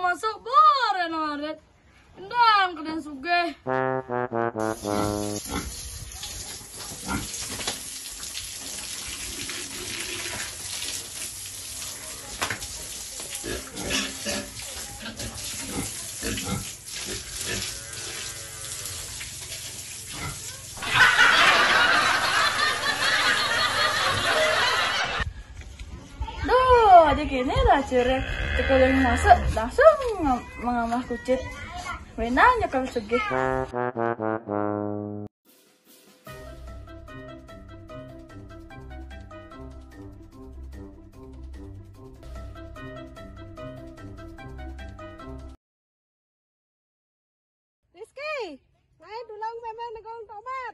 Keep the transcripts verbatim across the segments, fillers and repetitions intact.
masuk bare naret. Endang kalian sugih. Aja gini lah cire tekulin masuk langsung mengamah kucit wenanya kami segih. Rizky, main dulang memang negong tomat.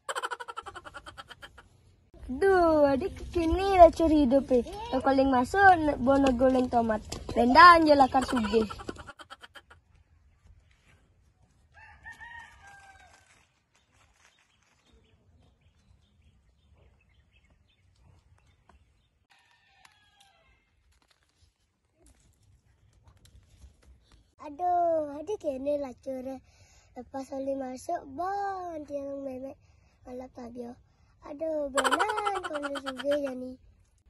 Duh, adik kini lah curi hidup eh. Tokoling masuk, bono goleng tomat. Bendaan jelakar sugih. Aduh, adik kini lah curi. Lepas oli masuk, bon, tiang memek malah tabio. Aduh, benar kalau juga ya nih.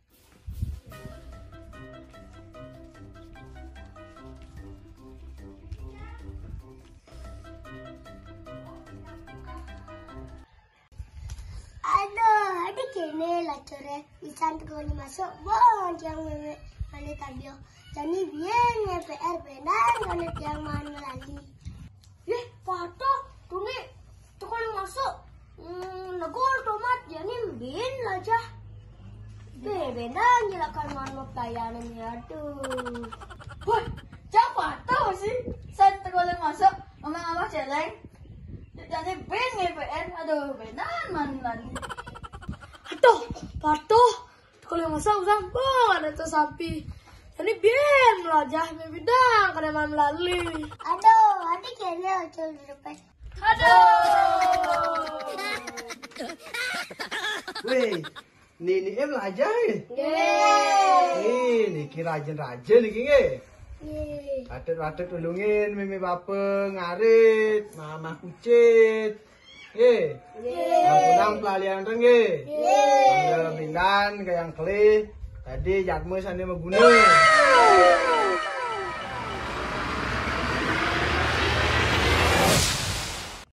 Aduh, adik ini lah core. Isan kalau masuk, bon, yang memek malah tabio. Jadi biar P R benar kalau tiang mana lagi. Eh, patah, tuh nih, tuh kalau masuk. Hmm, negol tomat jadi bin aja. Deh, benar jelakan mana pelayanan ya tuh. Wah, siapa tahu sih? Saya tergolong masuk, ngomong-ngomong celeng. Jadi bin P R, aduh, benar man Aduh, patuh. Tergolong masuk usang bang ada tuh sapi. Jadi bin aja, bidang kada man melalui. Aduh, adik kayaknya ucul di depan. Aduh. Weh, ni ni em lah aja ni. Yeay. Ni ni rajin-rajin ni kini. Yeay. Ratet-ratet tolongin mimi bapa ngarit, mama kucit. Ye. Pulang pelalian reng ye. Yeay. Ambil bindan ke yang kelih. Tadi jatmu sana megune.